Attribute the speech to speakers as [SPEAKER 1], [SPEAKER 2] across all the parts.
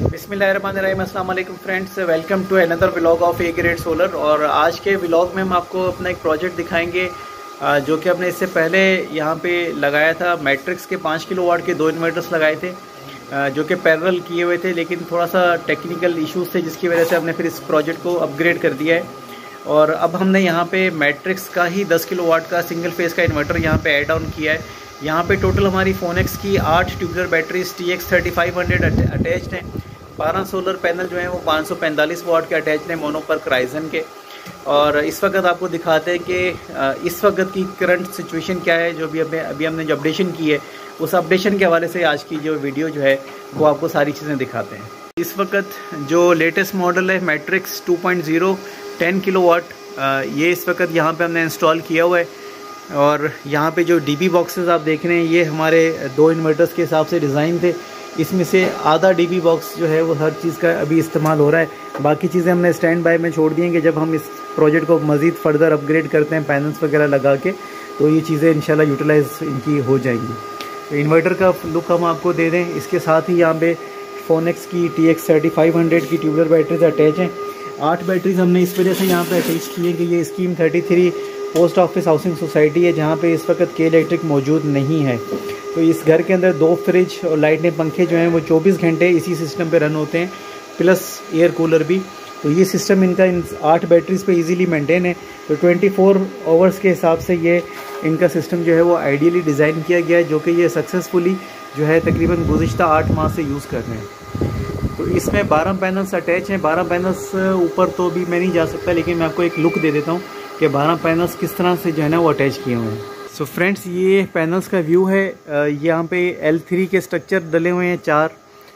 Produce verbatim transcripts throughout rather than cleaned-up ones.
[SPEAKER 1] बिस्मिल्लाहिर्रहमानिर्रहीम, अस्सलाम वालेकुम friends, welcome to another vlog of A grade solar. और आज के व्लॉग में हम आपको अपना एक प्रोजेक्ट दिखाएंगे जो कि हमने इससे पहले यहाँ पे लगाया था। मैट्रिक्स के पाँच किलो वाट के दो इन्वर्टर्स लगाए थे जो कि पैरेलल किए हुए थे, लेकिन थोड़ा सा टेक्निकल इश्यूज थे जिसकी वजह से हमने फिर इस प्रोजेक्ट को अपग्रेड कर दिया है। और अब हमने यहाँ पे मैट्रिक्स का ही दस किलो वाट का सिंगल फेस का इन्वर्टर यहाँ पे ऐड ऑन किया है। यहाँ पे टोटल हमारी फोनेक्स की आठ tubular batteries T X thirty five hundred attached हैं। बारह सोलर पैनल जो हैं वो पाँच सौ पैंतालीस वाट के अटैच्ड हैं मोनो पर क्राइजन के। और इस वक्त आपको दिखाते हैं कि इस वक्त की करंट सिचुएशन क्या है। जो भी अभी अभी हमने जो अपडेशन की है उस अपडेशन के हवाले से आज की जो वीडियो जो है वो आपको सारी चीज़ें दिखाते हैं। इस वक्त जो लेटेस्ट मॉडल है Matrix two point zero ten kilowatt, ये इस वक्त यहाँ पे हमने इंस्टॉल किया हुआ है। और यहाँ पे जो डीबी बॉक्सेस आप देख रहे हैं ये हमारे दो इन्वर्टर्स के हिसाब से डिज़ाइन थे। इसमें से आधा डीबी बॉक्स जो है वो हर चीज़ का अभी इस्तेमाल हो रहा है, बाकी चीज़ें हमने स्टैंड बाय में छोड़ दी हैं कि जब हम इस प्रोजेक्ट को मज़ीद फर्दर अपग्रेड करते हैं पैनल्स वगैरह लगा के तो ये चीज़ें इंशाल्लाह यूटिलाइज इनकी हो जाएंगी। तो इन्वर्टर का लुक हम आपको दे दें। इसके साथ ही यहाँ पे फोनेक्स की T X thirty five hundred की ट्यूबलर बैटरीज अटैच हैं। आठ बैटरीज हमने इस वजह से यहाँ पे अटैच की है कि ये scheme thirty three post office housing society है जहाँ पे इस वक्त के इलेक्ट्रिक मौजूद नहीं है। तो इस घर के अंदर दो फ्रिज और लाइटें पंखे जो हैं वो चौबीस घंटे इसी सिस्टम पे रन होते हैं, प्लस एयर कूलर भी। तो ये सिस्टम इनका इन आठ बैटरीज पे इजीली मेंटेन है। तो चौबीस आवर्स के हिसाब से ये इनका सिस्टम जो है वो आइडियली डिज़ाइन किया गया है, जो कि ये सक्सेसफुली जो है तकरीबन गुज़िश्ता आठ माह से यूज़ कर रहे हैं। तो इसमें बारह पैनल्स अटैच हैं। बारह पैनल्स ऊपर तो भी मैं नहीं जा सकता, लेकिन मैं आपको एक लुक दे देता हूँ कि बारह पैनल्स किस तरह से जो है ना वो अटैच किए हुए हैं। सो so फ्रेंड्स, ये पैनल्स का व्यू है। यहाँ पे एल थ्री के स्ट्रक्चर डले हुए हैं चार,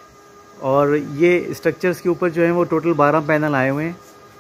[SPEAKER 1] और ये स्ट्रक्चर्स के ऊपर जो है वो टोटल बारह पैनल आए हुए हैं।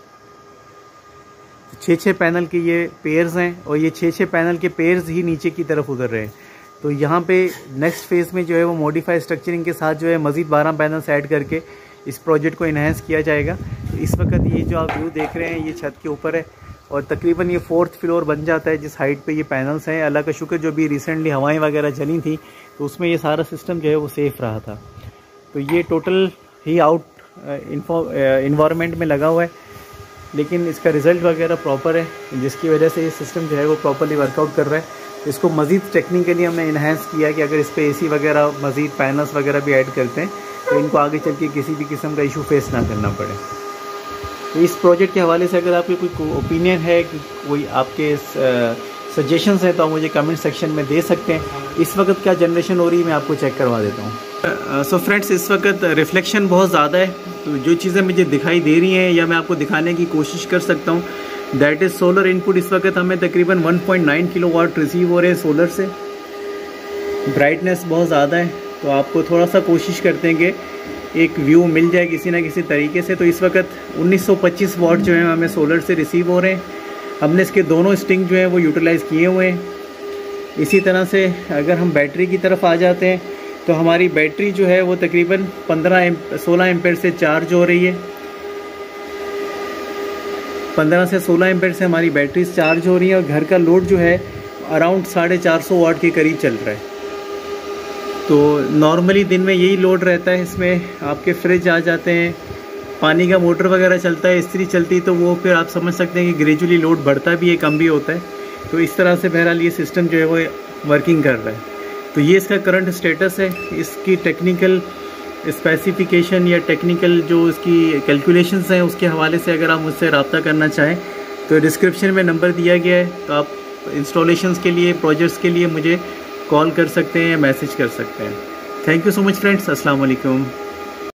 [SPEAKER 1] छः छः पैनल के ये पेयर्स हैं और ये छः छः पैनल के पेयर्स ही नीचे की तरफ उतर रहे हैं। तो यहाँ पे नेक्स्ट फेज़ में जो है वो मॉडिफाई स्ट्रक्चरिंग के साथ जो है मज़ीद बारह पैनल्स ऐड करके इस प्रोजेक्ट को इन्हेंस किया जाएगा। तो इस वक्त ये जो आप व्यू देख रहे हैं ये छत के ऊपर है और तकरीबन ये फोर्थ फ्लोर बन जाता है जिस हाइट पे ये पैनल्स हैं। अल्लाह का शुक्र जो भी रिसेंटली हवाएं वगैरह चली थी तो उसमें ये सारा सिस्टम जो है वो सेफ़ रहा था। तो ये टोटल ही आउट इन्वायरमेंट में लगा हुआ है, लेकिन इसका रिज़ल्ट वगैरह प्रॉपर है, जिसकी वजह से ये सिस्टम जो है वो प्रॉपरली वर्कआउट कर रहा है। इसको मज़ीद टेक्निकली हमने इन्हेंस किया कि अगर इस पर ए सी वगैरह मज़ीद पैनल्स वगैरह भी ऐड करते हैं तो इनको आगे चल के किसी भी किस्म का इशू फेस ना करना पड़े। तो इस प्रोजेक्ट के हवाले से अगर आपके कोई ओपिनियन है, कोई आपके सजेशंस हैं तो आप मुझे कमेंट सेक्शन में दे सकते हैं। इस वक्त क्या जनरेशन हो रही है मैं आपको चेक करवा देता हूँ। सो फ्रेंड्स, इस वक्त रिफ्लेक्शन बहुत ज़्यादा है, तो जो चीज़ें मुझे दिखाई दे रही हैं या मैं आपको दिखाने की कोशिश कर सकता हूँ, दैट इज़ सोलर इनपुट। इस वक्त हमें तकरीबन one point nine kilowatt receive हो रहे हैं सोलर से। ब्राइटनेस बहुत ज़्यादा है, तो आपको थोड़ा सा कोशिश करते हैं कि एक व्यू मिल जाए किसी ना किसी तरीके से। तो इस वक्त उन्नीस सौ पच्चीस वाट जो है हमें सोलर से रिसीव हो रहे हैं। हमने इसके दोनों स्टिंग जो है वो यूटिलाइज़ किए हुए हैं। इसी तरह से अगर हम बैटरी की तरफ आ जाते हैं तो हमारी बैटरी जो है वो तकरीबन पंद्रह सोलह एम्पेयर से चार्ज हो रही है। पंद्रह से सोलह एम्पेयर से हमारी बैटरी चार्ज हो रही है और घर का लोड जो है अराउंड साढ़े चार सौ वाट के करीब चल रहा है। तो नॉर्मली दिन में यही लोड रहता है। इसमें आपके फ्रिज आ जाते हैं, पानी का मोटर वगैरह चलता है, इस्त्री चलती, तो वो फिर आप समझ सकते हैं कि ग्रेजुअली लोड बढ़ता भी है, कम भी होता है। तो इस तरह से बहरहाल ये सिस्टम जो है वो वर्किंग कर रहा है। तो ये इसका करंट स्टेटस है। इसकी टेक्निकल स्पेसिफिकेशन या टेक्निकल जो इसकी कैलकुलेशंस हैं उसके हवाले से अगर आप मुझसे रब्ता करना चाहें तो डिस्क्रिप्शन में नंबर दिया गया है, तो आप इंस्टॉलेशंस के लिए, प्रोजेक्ट्स के लिए मुझे कॉल कर सकते हैं या मैसेज कर सकते हैं। Thank you so much friends, अस्सलाम वालेकुम।